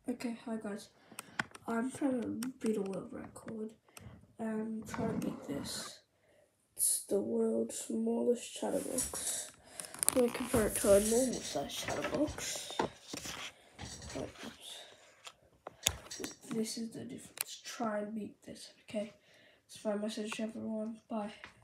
Okay, hi guys. I'm trying to beat a world record. I'm trying to beat this. It's the world's smallest chatterbox. So I compare it to a normal size chatterbox. This is the difference. Try and beat this, okay? It's my message to everyone. Bye.